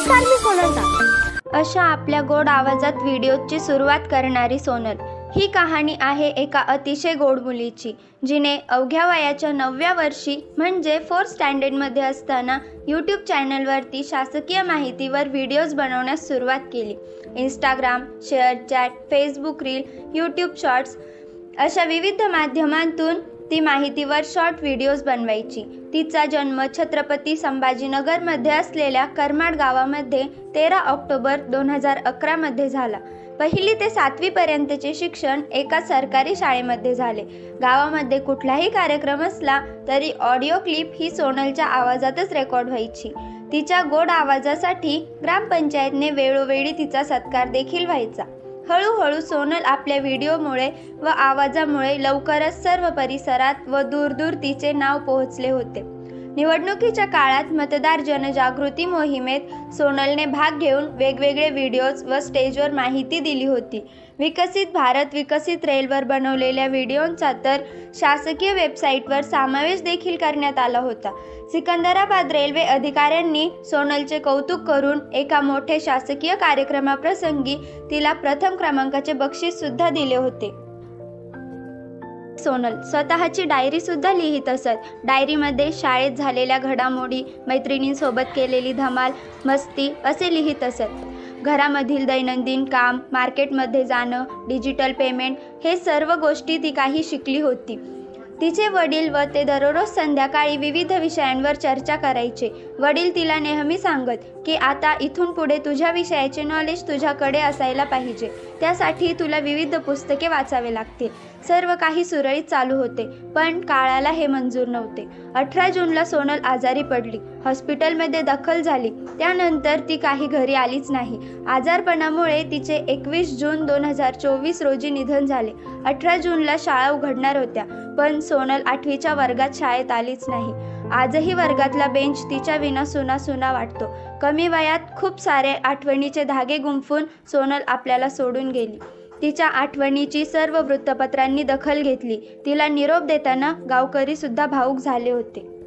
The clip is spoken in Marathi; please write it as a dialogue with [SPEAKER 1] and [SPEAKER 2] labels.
[SPEAKER 1] नमस्कार, मी सोनल ठाकरे।
[SPEAKER 2] अशा आपल्या गोड आवाजात व्हिडिओची सुरुवात करणारी सोनल ही कहाणी आहे एका अतिशय गोड मुलीची, जिने अवघ्या वयाच्या 9व्या वर्षी म्हणजे 4th स्टँडर्डमध्ये असताना यूट्यूब चॅनलवरती शासकीय माहितीवर व्हिडिओज बनवण्यास सुरुवात केली। Instagram, ShareChat, Facebook reel, YouTube shorts अशा विविध माध्यमांतून ती माहितीवर शॉर्ट व्हिडिओज बनवायची। तिचा जन्म छत्रपती संभाजीनगरमध्ये असलेल्या करमाड गावामध्ये 13 ऑक्टोबर 2011 मध्ये झाला। पहिली ते 7वी पर्यंतचे शिक्षण एका सरकारी शाळेमध्ये झाले। गावामध्ये कुठलाही कार्यक्रम असला तरी ऑडिओ क्लिप ही सोनलच्या आवाजातच रेकॉर्ड व्हायची। तिच्या गोड आवाजासाठी ग्रामपंचायतने वेळोवेळी तिचा सत्कार देखील व्हायचा। हळूहळू सोनल आपल्या व्हिडिओमुळे व आवाजामुळे लवकरच सर्व परिसरात व दूरदूर तिचे नाव पोहोचले होते। निवडणुकीच्या काळात मतदार जनजागृती मोहिमेत सोनलने भाग घेऊन वेगवेगळे व्हिडिओज व स्टेजवर माहिती दिली होती। विकसित भारत विकसित रेलवर बनवलेल्या व्हिडिओंचा तर शासकीय वेबसाईटवर समावेश देखील करण्यात आला होता। सिकंदराबाद रेल्वे अधिकाऱ्यांनी सोनलचे कौतुक करून एका मोठ्या शासकीय कार्यक्रमाप्रसंगी तिला प्रथम क्रमांकाचे बक्षीस सुद्धा दिले होते। सोनल स्वतःची डायरी सुद्धा लिहित असत। डायरीमध्ये शाळेत झालेल्या घडामोडी, मैत्रिणींसोबत केलेली धमाल, मस्ती असे लिहित असत। घरामधील दैनंदिन काम, मार्केटमध्ये जाणं, डिजिटल पेमेंट हे सर्व गोष्टी ती काही शिकली होती। तिचे वडील व ते दररोज संध्याकाळी विविध विषयांवर चर्चा करायचे। वडील तिला नेहमी सांगत की आता इथून पुढे तुझ्या विषयाचे नॉलेज तुझ्याकडे असायला पाहिजे, त्यासाठी तुला विविध पुस्तके वाचावे लागतील। सर्व काही सुरळीत चालू होते, पण काळाला हे मंजूर नव्हते। 18 जूनला सोनल आजारी पडली, हॉस्पिटलमध्ये दाखल झाली। त्यानंतर ती काही घरी आलीच नाही। आजारपणामुळे तिचे 21 जून 2024 रोजी निधन झाले। 18 जूनला शाळा उघडणार होत्या, पण सोनल 8वीच्या वर्गात शाळेत आलीच नाही। आजही वर्गातला बेंच तिच्या विना सुना सुना वाटतो। कमी वयात खूप सारे आठवणीचे धागे गुंफून सोनल आपल्याला सोडून गेली। तिच्या आठवणीची सर्व वृत्तपत्रांनी दखल घेतली। तिला निरोप देताना गावकरी सुद्धा भावूक झाले होते।